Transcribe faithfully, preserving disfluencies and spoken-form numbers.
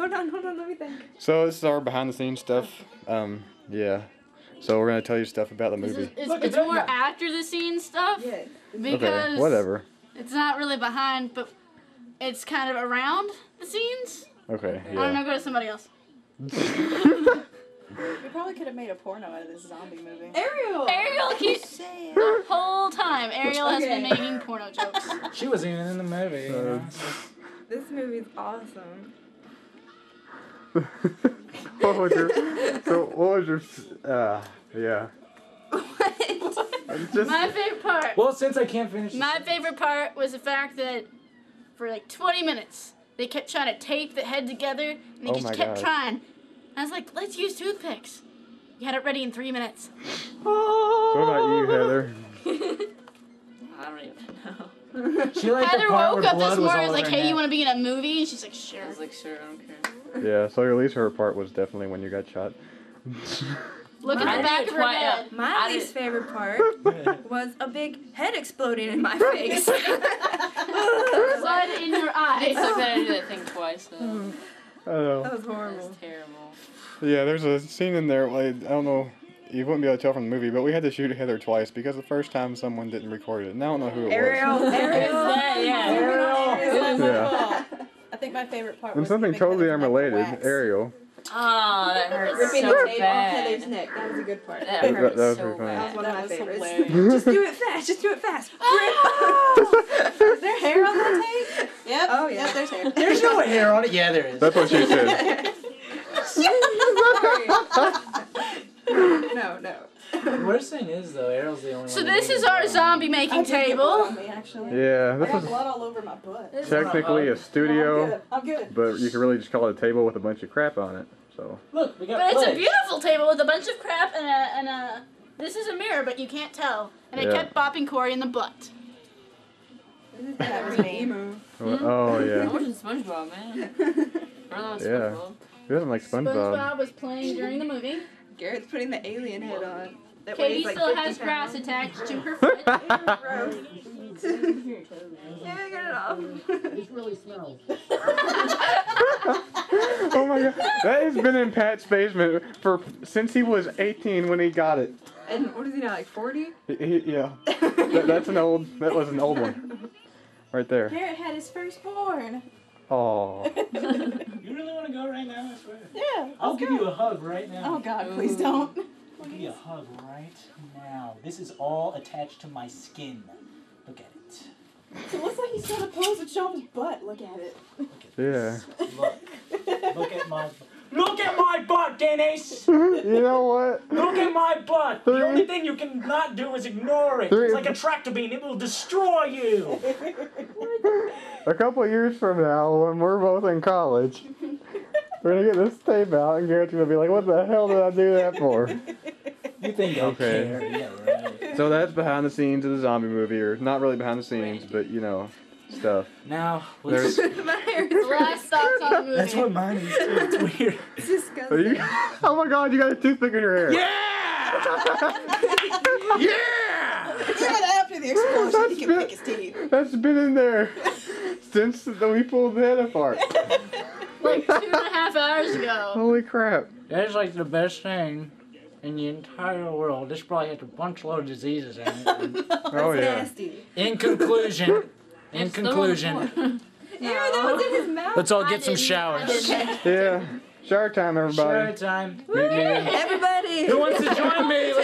Hold on, hold on, let me think. So this is our behind the scenes stuff. Um, yeah. So we're gonna tell you stuff about the movie. It's, it's, it's more after the scenes stuff. Yeah. Because okay, whatever. It's not really behind, but it's kind of around the scenes. Okay, yeah. I don't know, go to somebody else. We probably could have made a porno out of this zombie movie. Ariel! Ariel keeps the whole time. Ariel has been making porno jokes. She wasn't even in the movie. You know? This movie's awesome. What was your, so what was your, uh, yeah. What? Just, My favorite part. Well, since I can't finish. My favorite part was the fact that for like twenty minutes they kept trying to tape the head together, and they Oh just my kept God. trying. I was like, let's use toothpicks. You had it ready in three minutes. What about you, Heather? I don't even know. She liked Heather the part woke where up blood this was morning all and was like, over her hey, you neck. want to be in a movie? And she's like, sure. I was like, sure, I don't care. Yeah, so at least her part was definitely when you got shot. Look at I the did back it of her twice, head. yeah. My I least did- favorite part was a big head exploding in my face. Blood in your eyes. It's so bad I did that thing twice, though. I don't know. That was horrible. That's terrible. Yeah, there's a scene in there, like, I don't know, you wouldn't be able to tell from the movie, but we had to shoot Heather twice because the first time someone didn't record it, and I don't know who it was. Ariel! Ariel! that, yeah. Ariel! It was my Yeah. fault. I think my favorite part And was something giving totally Heather's neck unrelated, wax. Ariel. Oh, that hurts Ripping so the tape off bad. Heather's neck. That was a good part. That That- hurts that was so pretty funny. That was bad. one That of my was favorites. hilarious. Just do it fast. Just do it fast. Is there hair on that tape? Yep. Oh, yeah. Yep, there's hair. There's no hair on it. Yeah, there is. That's what she said. No, no. The worst thing is though, Ariel's the only So one. this that is did our it. zombie I making did get blood table. on me, actually. Yeah, I this got is blood all over my butt. technically a No, I'm studio, good. I'm good. but you can really just call it a table with a bunch of crap on it, so. Look, we got But it's a plates. beautiful table with a bunch of crap and a, and a, this is a mirror, but you can't tell. And it Yeah. kept bopping Corey in the butt. That was me. Emo. Oh, I yeah. watching SpongeBob, man. I love Yeah. SpongeBob. Who doesn't like SpongeBob? SpongeBob was playing during the movie. Garrett's putting the alien head on. That Katie weighs like still fifty has grass pounds. attached to her foot. Gross. Yeah, get it off. It really smells. Oh my god. That has been in Pat's basement for since he was eighteen when he got it. And what is he now, like forty? He, he, yeah. That, that's an old, that was an old one. Right there. Garrett had his firstborn. Oh. You really want to go right now? I swear. Yeah. I'll let's give go. you a hug right now. Oh God, please don't. I'll give you a hug right now. This is all attached to my skin. Look at it. It looks like he's trying to pose and show his butt. Look at it. Look at Yeah. this. Look. Look at my Look at my butt, Dennis! You know what? Look at my butt! Three. The only thing you can not do is ignore it. Three. It's like a tractor beam. It will destroy you. A couple of years from now, when we're both in college, we're gonna get this tape out, and Garrett's gonna be like, "What the hell did I do that for?" You think I Okay. care? Yeah, right. So that's behind the scenes of the zombie movie, or not really behind the scenes, but you know, stuff. Now, let's... There's. My hair The is last thoughts on the movie. That's what mine is too. It's weird. It's Are disgusting. you, oh my God! You got a toothpick in your hair. Yeah! Yeah! Right after the explosion, he can pick his teeth. That's been in there since we pulled the head apart. Like two and a half hours ago. Holy crap! That's like the best thing in the entire world. This probably has a bunch load of diseases in it. Oh yeah. Nasty. In conclusion, in conclusion, Ew, that was in his mouth. let's all I get some didn't- I showers. didn't. Yeah. Shower time, Shower everybody. time. Meet me in- Everybody. Who wants to join me?